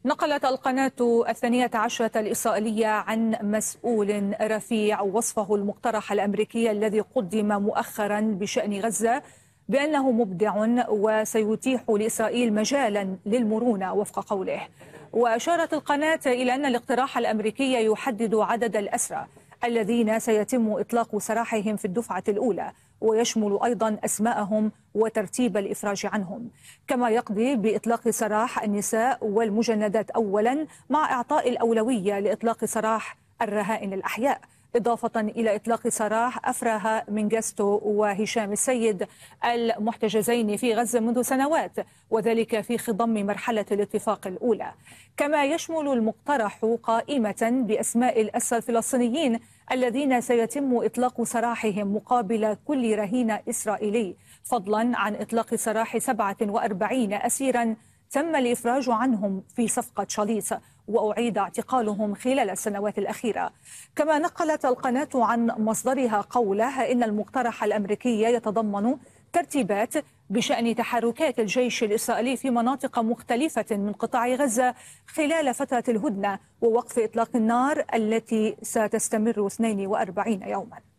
نقلت القناة 12 الإسرائيلية عن مسؤول رفيع وصفه المقترح الأمريكي الذي قدم مؤخرا بشأن غزة بأنه مبدع وسيتيح لإسرائيل مجالا للمرونة وفق قوله. وأشارت القناة إلى أن الاقتراح الأمريكي يحدد عدد الأسرى الذين سيتم إطلاق سراحهم في الدفعة الأولى، ويشمل أيضا أسماءهم وترتيب الإفراج عنهم، كما يقضي بإطلاق سراح النساء والمجندات أولا مع إعطاء الأولوية لإطلاق سراح الرهائن الأحياء، إضافة إلى إطلاق سراح أفراها منجستو وهشام السيد المحتجزين في غزة منذ سنوات، وذلك في خضم مرحلة الاتفاق الأولى. كما يشمل المقترح قائمة بأسماء الأسرى الفلسطينيين الذين سيتم إطلاق سراحهم مقابل كل رهين إسرائيلي، فضلا عن إطلاق سراح 47 أسيرا تم الإفراج عنهم في صفقة شاليط وأعيد اعتقالهم خلال السنوات الأخيرة. كما نقلت القناة عن مصدرها قوله إن المقترح الأمريكي يتضمن ترتيبات بشأن تحركات الجيش الإسرائيلي في مناطق مختلفة من قطاع غزة خلال فترة الهدنة ووقف إطلاق النار التي ستستمر 42 يوما.